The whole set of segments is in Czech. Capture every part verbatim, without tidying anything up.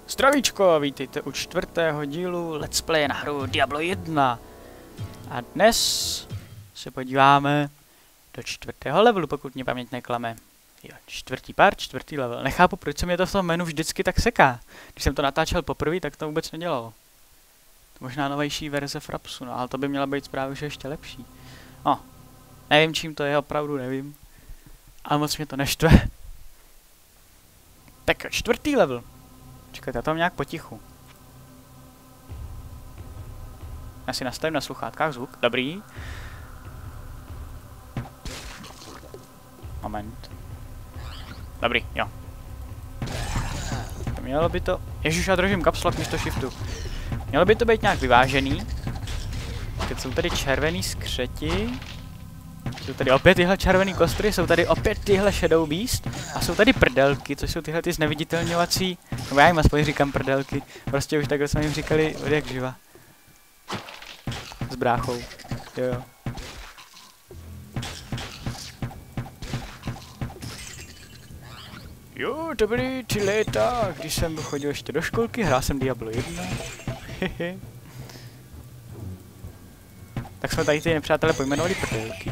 Zdravíčko, vítejte u čtvrtého dílu Let's Play na hru Diablo jedna. A dnes se podíváme do čtvrtého levelu, pokud mě paměť neklame. Jo, čtvrtý pár, čtvrtý level. Nechápu, proč se mě to v tom menu vždycky tak seká. Když jsem to natáčel poprvé, tak to vůbec nedělalo. To možná novější verze Frapsu, no, ale to by měla být právě že ještě lepší. No, nevím čím to je, opravdu nevím. Ale moc mě to neštve. Tak čtvrtý level. Čekajte, já to mám nějak potichu. Já si nastavím na sluchátkách zvuk, dobrý. Moment. Dobrý, jo. Mělo by to... Ježiš, já držím kapslok místo shiftu. Mělo by to být nějak vyvážený. Teď jsou tady červený skřeti. Jsou tady opět tyhle červený kostry, jsou tady opět tyhle Shadow Beast a jsou tady prdelky, což jsou tyhle ty zneviditelňovací, nebo já jim aspoň říkám prdelky, prostě už takhle jsme jim říkali od jak živa. S bráchou, jo jo. Jo, to byly ty léta, když jsem chodil ještě do školky, hrál jsem Diablo jedna. Hehe. Tak jsme tady ty nepřátelé pojmenovali prdelky.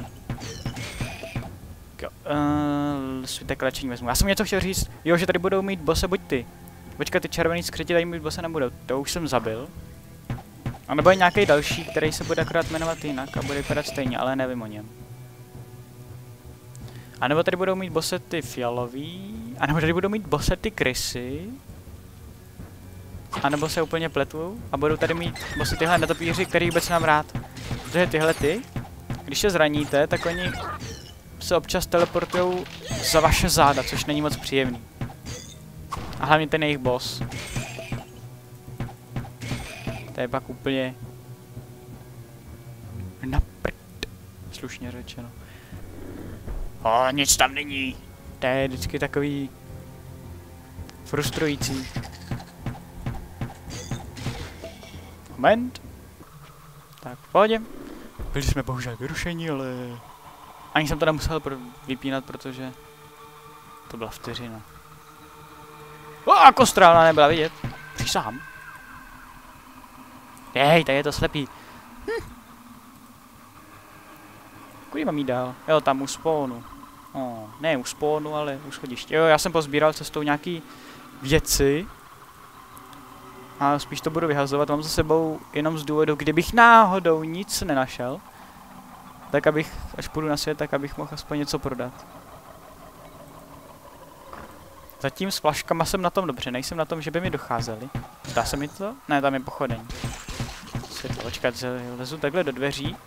Uh, svitek léčení vezmu. Já jsem něco chtěl říct, jo, že tady budou mít bose buď ty. Počkat, ty červený skřeti tady mít bose nebudou, to už jsem zabil. A nebo je nějaký další, který se bude akorát jmenovat jinak a bude vypadat stejně, ale nevím o něm. A nebo tady budou mít bose ty fialový, a nebo tady budou mít bose ty krysy. A nebo se úplně pletu a budou tady mít bose tyhle netopíři, který vůbec mám rád. Protože tyhle ty, když se zraníte, tak oni se občas teleportujou za vaše záda, což není moc příjemný. A hlavně ten jejich boss. To je pak úplně na prd, slušně řečeno. O, nic tam není. To je vždycky takový frustrující. Moment. Tak, v pohodě. Byli jsme bohužel vyrušení, ale... Ani jsem to nemusel pro vypínat, protože to byla vteřina. O, kostra, ona nebyla vidět. Přísahám. Jej, tady je to slepý. Hm. Kudy mám jít dál? Jo, tam u spawnu. O, ne u spawnu, ale u schodiště. Jo, já jsem pozbíral cestou nějaký věci. A spíš to budu vyhazovat. Mám za sebou jenom z důvodu, kdybych náhodou nic nenašel. Tak abych, až půjdu na svět, tak abych mohl aspoň něco prodat. Zatím s flaškama jsem na tom dobře, nejsem na tom, že by mi docházeli. Zdá se mi to? Ne, tam je pochodeň. Světlo, počkat, lezu takhle do dveří.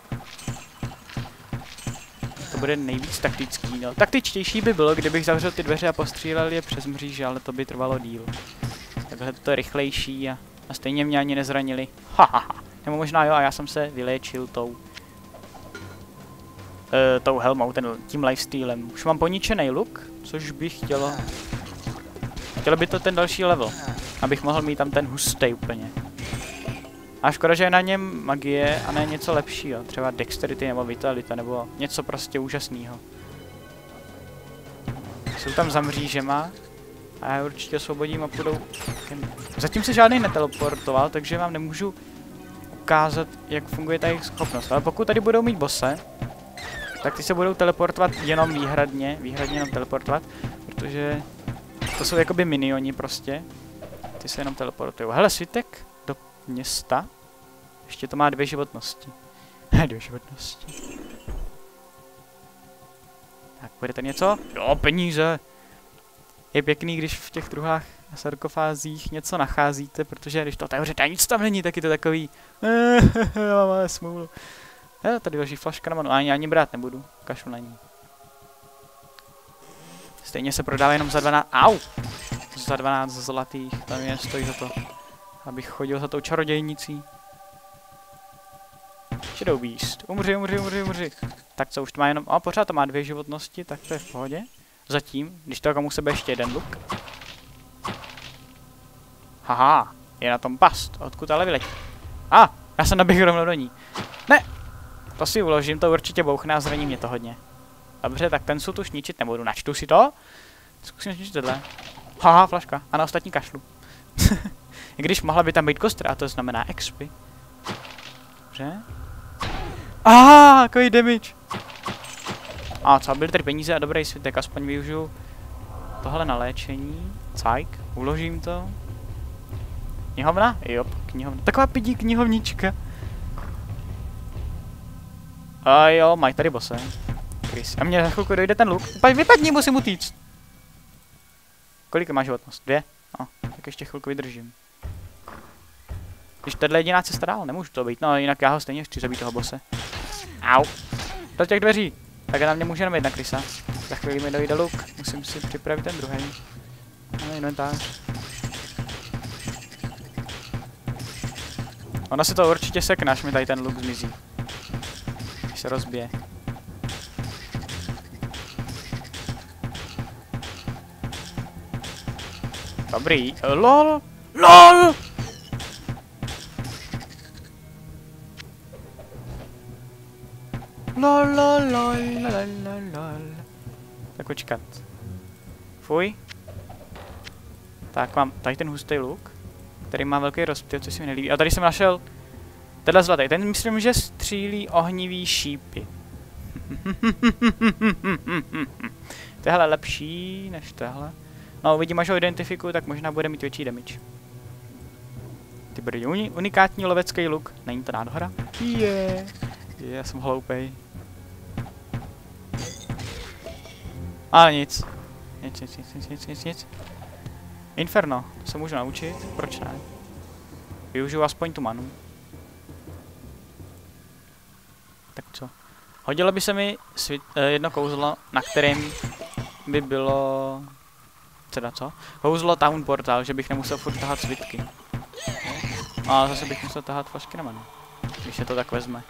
To bude nejvíc taktický, no. Taktičtější by bylo, kdybych zavřel ty dveře a postřílel je přes mříže, ale to by trvalo díl. Takhle to je rychlejší a, a stejně mě ani nezranili. Hahaha. Nebo možná jo, a já jsem se vyléčil tou... Uh, tou helmou, ten, tím lifestylem. Už mám poničený luk, což bych chtělo... Chtělo by to ten další level, abych mohl mít tam ten hustý úplně. A škoda, že je na něm magie a ne něco lepšího, třeba dexterity nebo vitalita, nebo něco prostě úžasného. Jsou tam za mřížema a já určitě osvobodím a půjdou... Zatím se žádný neteleportoval, takže vám nemůžu ukázat, jak funguje ta jejich schopnost, ale pokud tady budou mít bose, tak ty se budou teleportovat jenom výhradně, výhradně jenom teleportovat, protože to jsou jakoby minioni prostě. Ty se jenom teleportují. Hele, svitek do města. Ještě to má dvě životnosti. dvě životnosti. Tak, bude to něco? Jo, peníze! Je pěkný, když v těch druhách a sarkofázích něco nacházíte, protože když to otevřete a nic tam není, tak je to takový... Máme smůlu. Já tady leží flaška na manu, ani ani brát nebudu, kašlu na ní. Stejně se prodává jenom za dvanáct, au! Za dvanáct zlatých, tam je, stojí za to, abych chodil za tou čarodějnicí. Shadow Beast, umři, umři, umři, umři. Tak co, už to má jenom, a pořád to má dvě životnosti, tak to je v pohodě. Zatím, když to komu sebe ještě jeden luk. Haha, je na tom past, odkud ale vyletí. A, ah, já jsem naběhl rovnou do ní. Ne! To si uložím, to určitě bouchne a zraní mě to hodně. Dobře, tak ten sud už ničit nebudu. Načtu si to. Zkusím ničit tohle. Haha, flaška. A na ostatní kašlu. I když mohla by tam být kostra, a to znamená expy. Dobře. Aha, takový damage. A co, byly tady peníze a dobrý svitek, aspoň využiju tohle na léčení. Cajk, uložím to. Knihovna? Jo, knihovna. Taková pidí knihovnička. A jo, mají tady bose. Chris. A mně za chvilku dojde ten luk. Vypadni, musím utíct. Kolik má životnost? Dvě? No, tak ještě chvilku vydržím. Když tohle je jediná cesta dál, nemůžu to být. No, jinak já ho stejně chci zabít toho bose. Au. Do těch dveří. Tak na mě může jenom jedna krysa. Za chvíli mi dojde luk. Musím si připravit ten druhý. No, inventář. Ona se to určitě sekne, až mi tady ten luk zmizí. Když se rozbije. Dobrý. LOL! LOL! LOL, LOL, LOL, LOL, LOL. Tak počkat. Fuj. Tak mám tady ten hustý luk, který má velký rozptyl, co si mi nelíbí. A tady jsem našel tenhle zlatý. Ten myslím, že střílí ohnivý šípy. Tohle je lepší než tohle. No uvidím, až ho identifikuju, tak možná bude mít větší damage. Ty brdy, uni unikátní lovecký luk. Není to nádhora? Je. Yeah. Je, já jsem hloupej. Ale nic. Nic, nic, nic, nic, nic, nic, nic. Inferno, to se můžu naučit, proč ne? Využiju aspoň tu manu. Tak co? Hodilo by se mi svit, eh, jedno kouzlo, na kterém by bylo... Teda co? Kouzlo Town Portal, že bych nemusel furt tahat svitky. A zase bych musel tahat flašky na manu. Když se to tak vezme.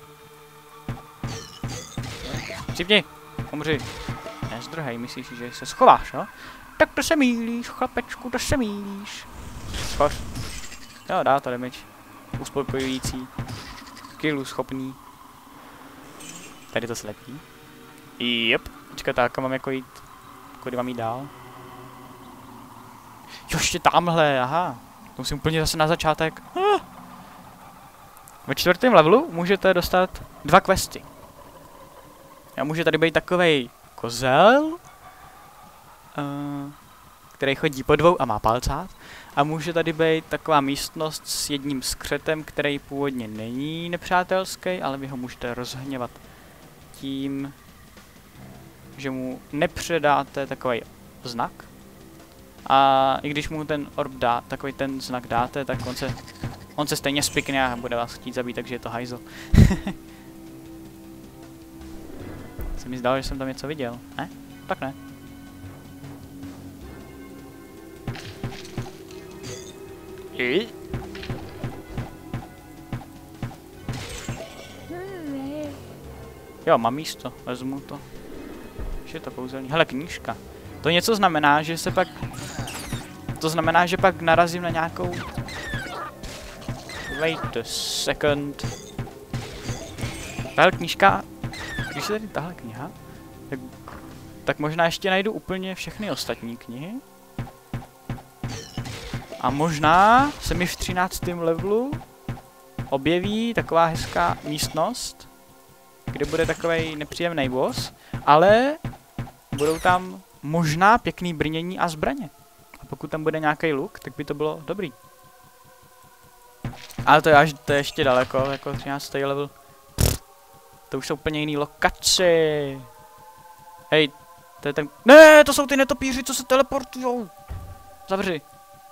Připni! Umři! Nezdrhej, myslíš, že se schováš, jo? Tak to se mýlíš, chlapečku, to se mýlíš. Schoř. Jo, dá to damage. Uspokojující. Killu schopný. Tady to slepí. Jep. Počkat, tak mám jako jít. Kudy mám jít dál? Jo, ještě tamhle, aha. To musím úplně zase na začátek. Ah. Ve čtvrtém levelu můžete dostat dva questy. A může tady být takovej kozel, uh, který chodí po dvou a má palcát. A může tady být taková místnost s jedním skřetem, který původně není nepřátelský, ale vy ho můžete rozhněvat tím, že mu nepředáte takový znak. A i když mu ten orb dá, takový ten znak dáte, tak on se, on se stejně spikne a bude vás chtít zabít, takže je to hajzl. Se mi zdálo, že jsem tam něco viděl. Ne? Tak ne. I? Jo, mám místo, vezmu to. Už je to kouzelný. Hele, knížka. To něco znamená, že se pak... To znamená, že pak narazím na nějakou... Wait a second. Tahle knížka... Když je tady tahle kniha, tak, tak možná ještě najdu úplně všechny ostatní knihy. A možná se mi v třináctém levelu objeví taková hezká místnost, kde bude takovej nepříjemný boss, ale budou tam možná pěkný brnění a zbraně. A pokud tam bude nějaký luk, tak by to bylo dobrý. Ale to je až to je ještě daleko, jako třináctý level. Pff, to už jsou úplně jiný lokaci. Hej, to je ten... Ne, to jsou ty netopíři, co se teleportujou. Zavři.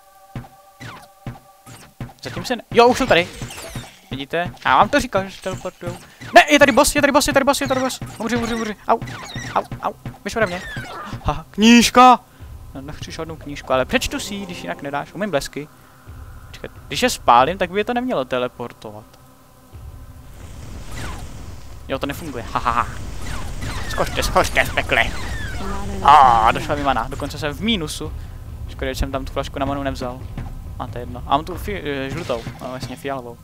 Zatím se ne... Jo, už jsou tady. Vidíte? Já vám to říkal, že se teleportujou. Ne, je tady boss, je tady boss, je tady boss, je tady boss. Umři, umři, umři. Au, au, au. Vyš ode mě. Haha, knížka. Nechci žádnou knížku, ale přečtu si ji, když jinak nedáš. Umím blesky. Počkat, když je spálím, tak by je to nemělo teleportovat. Jo, to nefunguje. Haha. Skočte, skočte, pekle. A došla mi mana, dokonce jsem v mínusu. Škoda, že jsem tam tu flašku na manu nevzal. Máte jedno. A mám tu fi žlutou, no, vlastně fialovou.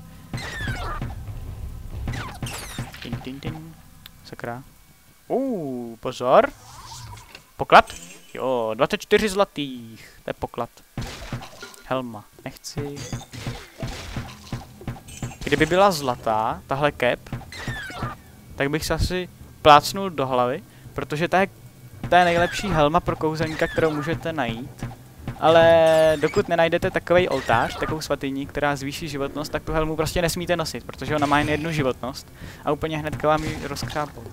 Tin, tin, tin. Sakra. Uuu, pozor. Poklad? Jo, dvacet čtyři zlatých. To je poklad. Helma. Nechci. Kdyby byla zlatá, tahle cap, tak bych se asi plácnul do hlavy, protože to je, to je nejlepší helma pro kouzelníka, kterou můžete najít. Ale dokud nenajdete takový oltář, takovou svatyni, která zvýší životnost, tak tu helmu prostě nesmíte nosit, protože ona má jen jednu životnost a úplně hnedka vám ji rozkřápou.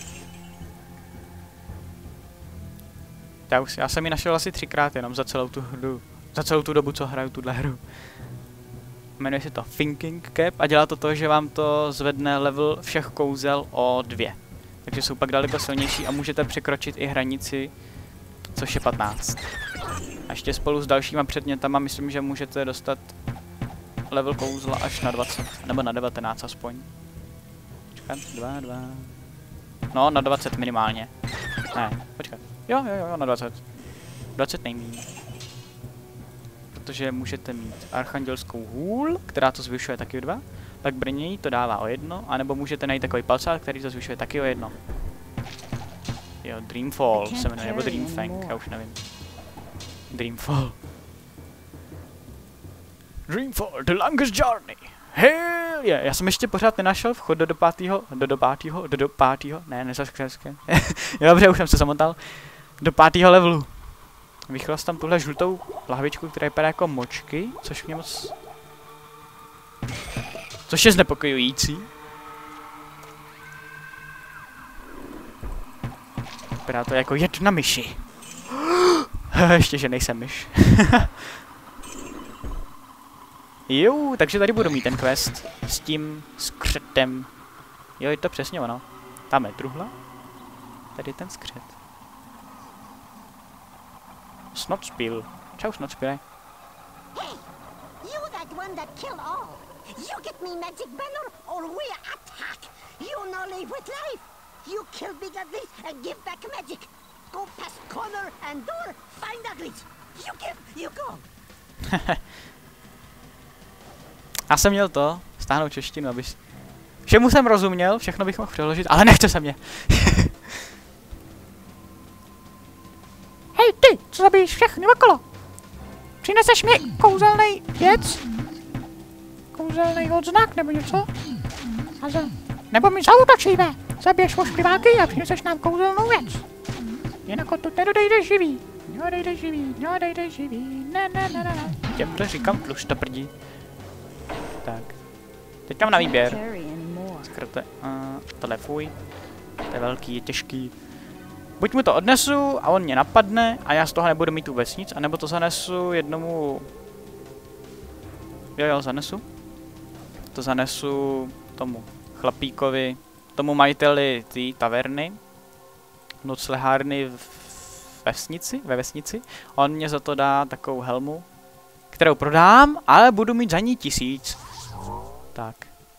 Já, už, já jsem ji našel asi třikrát jenom za celou tu hru, za celou tu dobu, co hraju tuhle hru. Jmenuje se to Thinking Cap a dělá to to, že vám to zvedne level všech kouzel o dvě. Takže jsou pak daleko silnější a můžete překročit i hranici, což je patnáct. A ještě spolu s dalšíma předmětama myslím, že můžete dostat level kouzla až na dvacet, nebo na devatenáct aspoň. Počkat, dva, dva. No, na dvacet minimálně. Ne, počkat. Jo, jo, jo, na dvacet. dvacet nejméně. Protože můžete mít archandělskou hůl, která to zvyšuje taky o dva, tak brnění to dává o jedno, anebo můžete najít takový palcát, který to zvyšuje taky o jedno. Jo, Dreamfall se jmenuje, nebo Dreamfang, já už nevím. Dreamfall. Dreamfall, the longest journey. Hell yeah. Já jsem ještě pořád nenašel vchod do do pátýho, do do pátýho, do do pátýho, ne, nezaskřeské. Jo, dobře, už jsem se zamotal. Do pátýho levelu. Vychlastám tuhle žlutou lahvičku, která vypadá jako močky, což mě moc... Což je znepokojující. Vypadá to jako jed na myši. Ještě, že nejsem myš. Jo, takže tady budu mít ten quest s tím skřetem. Jo, je to přesně ono. Tam je truhla. Tady je ten skřet. Snotspiel. Čau, Snotspiele. Hey, you that one that killed all. You get me magic banner or we attack. You no live with life. You kill big uglies and give back magic. Go past corner and door, find uglies. You give, you go. Já jsem měl to, stáhnout češtinu, abys... Všemu jsem rozuměl, všechno bych mohl přeložit, ale nechce se mě. Hej ty, co zabíjíš všechny okolo? Přineseš mi kouzelný věc? Kouzelný odznak nebo něco? A za... Nebo mi zaútočíme. Zabiješ oškliváky a přineseš nám kouzelnou věc. Jinak odtud nedodejde živý. Nedodejde živý, nedodejde živý, ne, ne, ne, ne. Těm to říkám tluštoprdí. Tak. Teď mám na výběr. Skrte. Uh, tohle fuj. To je velký, je těžký. Buď mu to odnesu a on mě napadne a já z toho nebudu mít vůbec nic, anebo to zanesu jednomu... Jo, jo, zanesu. To zanesu tomu chlapíkovi, tomu majiteli té taverny, noclehárny v vesnici, ve vesnici. On mě za to dá takovou helmu, kterou prodám, ale budu mít za ní tisíc. Tak.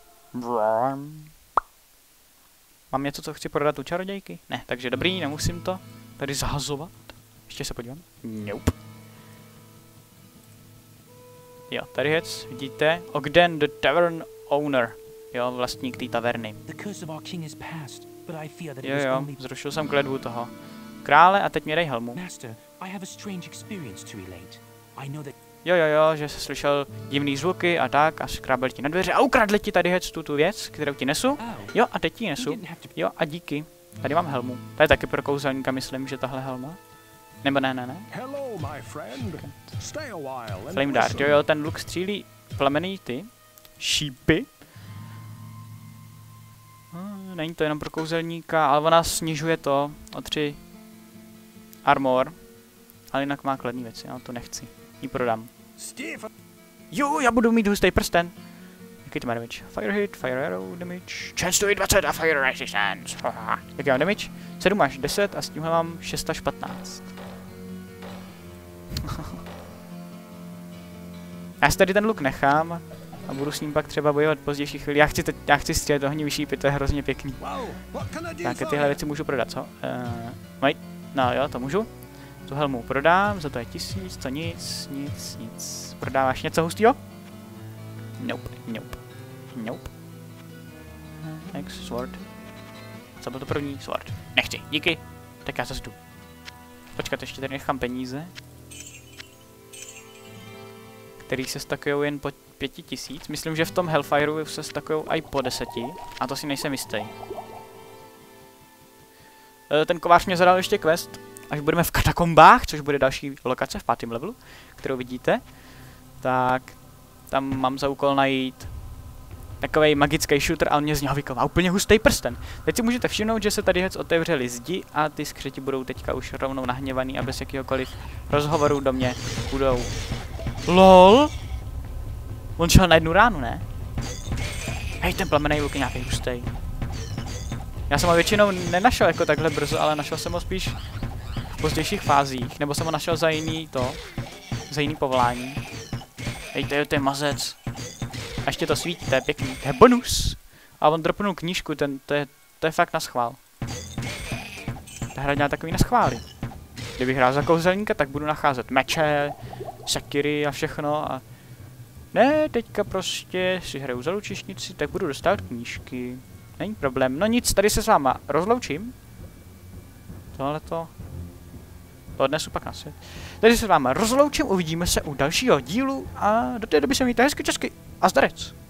Mám něco, co chci prodat u čarodějky? Ne, takže dobrý, nemusím to tady zahazovat. Ještě se podívám. Nope. Jo, tady hec, vidíte? Ogden, the tavern owner. Jo, vlastník té taverny. Jo, jo, zrušil jsem kledbu toho krále a teď mě dej helmu. Jo, jo, jo, že jsi slyšel divný zvuky a tak a skrábel ti na dveře a ukradli ti tady hec tu, tu věc, kterou ti nesu. Jo, a teď ti nesu. Jo, a díky. Tady mám helmu. To je taky pro kouzelníka, myslím, že tahle helma. Nebo ne, ne, ne. Flame Dart, jo, jo, ten luk střílí plamený ty šípy. Hmm, není to jenom pro kouzelníka, ale ona snižuje to o tři armor. Ale jinak má kladný věci, já to nechci. Ji prodám. Jo, já budu mít hustý prsten. Jaký to má damage? Fire hit, fire arrow damage, chance to hit dvacet a fire resistance. Jaký mám damage? sedm až deset a s tímhle mám šest až patnáct. Já si tady ten luk nechám a budu s ním pak třeba bojovat pozdější chvíli. Já chci, teď, já chci střílet ohnivý šípy, to je hrozně pěkný. Také tyhle věci můžu prodat, co? Uh, wait. No jo, to můžu. Tu helmu prodám, za to je tisíc, to nic, nic, nic. Prodáváš něco hustýho? Nope, nope, nope. Next, sword. Co byl to první? Sword. Nechci, díky. Tak já se jdu. Počkat, ještě tady nechám peníze. který se stakujou jen po pěti tisíc. Myslím, že v tom Hellfireu se stakujou i po deseti, a to si nejsem jistý. Ten kovář mě zadal ještě quest, až budeme v katakombách, což bude další lokace v pátém levelu, kterou vidíte. Tak tam mám za úkol najít takovej magický shooter a on mě z něho vyková úplně hustý prsten. Teď si můžete všimnout, že se tady hec otevřely zdi a ty skřeti budou teďka už rovnou nahněvaný a bez jakýhokoliv rozhovoru do mě budou. LOL! On šel na jednu ránu, ne? Hej, ten plamenej luk je nějaký hustý. Já jsem ho většinou nenašel jako takhle brzo, ale našel jsem ho spíš v pozdějších fázích, nebo jsem ho našel za jiný to, za jiný povolání. Hej, to je, to je mazec. A ještě to svítí, to je pěkný, to je bonus. A on dropnul knížku, ten, to je, to je fakt na schvál. Ta hra dělá takový na schvály. Kdybych hrál za kouzelníka, tak budu nacházet meče, sekiry a všechno a... Ne, teďka prostě si hraju za lučišnici, tak budu dostat knížky. Není problém. No nic, tady se s váma rozloučím. Tohleto. To odnesu pak na svět. Tady se s váma rozloučím, uvidíme se u dalšího dílu a do té doby se mějte hezky česky a zdarec.